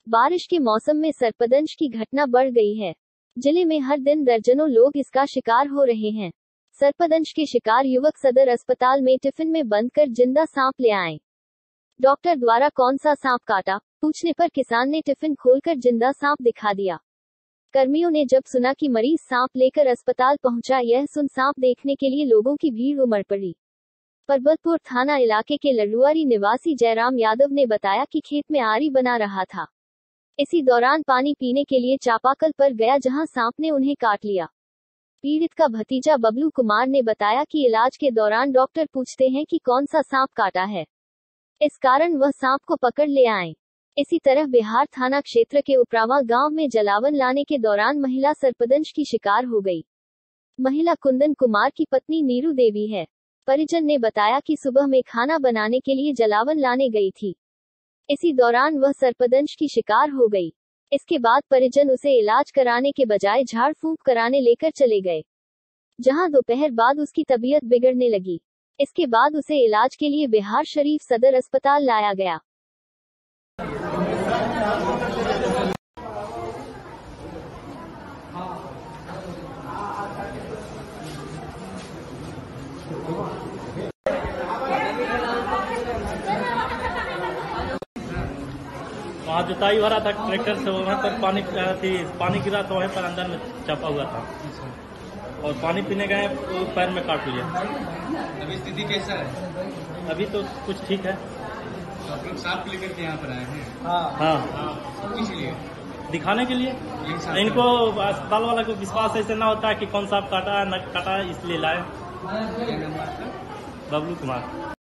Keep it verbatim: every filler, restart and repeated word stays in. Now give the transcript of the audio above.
बारिश के मौसम में सर्पदंश की घटना बढ़ गई है। जिले में हर दिन दर्जनों लोग इसका शिकार हो रहे हैं। सर्पदंश के शिकार युवक सदर अस्पताल में टिफिन में बंद कर जिंदा सांप ले आए। डॉक्टर द्वारा कौन सा सांप काटा, पूछने पर किसान ने टिफिन खोलकर जिंदा सांप दिखा दिया। कर्मियों ने जब सुना कि मरीज सांप लेकर अस्पताल पहुंचा, यह सुन सांप देखने के लिए लोगों की भीड़ उमड़ पड़ी। परबतपुर थाना इलाके के लल्लुआरी निवासी जयराम यादव ने बताया कि खेत में आरी बना रहा था। इसी दौरान पानी पीने के लिए चापाकल पर गया, जहां सांप ने उन्हें काट लिया। पीड़ित का भतीजा बबलू कुमार ने बताया कि इलाज के दौरान डॉक्टर पूछते हैं कि कौन सा सांप काटा है, इस कारण वह सांप को पकड़ ले आए। इसी तरह बिहार थाना क्षेत्र के उपरावा गांव में जलावन लाने के दौरान महिला सर्पदंश की शिकार हो गई। महिला कुंदन कुमार की पत्नी नीरू देवी है। परिजन ने बताया कि सुबह में खाना बनाने के लिए जलावन लाने गई थी। इसी दौरान वह सर्पदंश की शिकार हो गई। इसके बाद परिजन उसे इलाज कराने के बजाय झाड़ फूंक कराने लेकर चले गए, जहां दोपहर बाद उसकी तबीयत बिगड़ने लगी। इसके बाद उसे इलाज के लिए बिहार शरीफ सदर अस्पताल लाया गया। वहाँ जुताई भरा था ट्रैक्टर से, वहाँ पर पानी थी पानी गिरा तो वहीं पर अंदर में छपा हुआ था और पानी पीने गए तो पैर में काट लिया। अभी स्थिति कैसा है? अभी तो कुछ ठीक है। तो आप लोग सांप लेकर के यहाँ पर आए हैं? हाँ हाँ किस लिए? दिखाने के लिए। इनको अस्पताल वाला को विश्वास ऐसे ना होता है कि कौन सांप काटा है न काटा है, इसलिए लाए। क्या नाम है आपका? बबलू कुमार।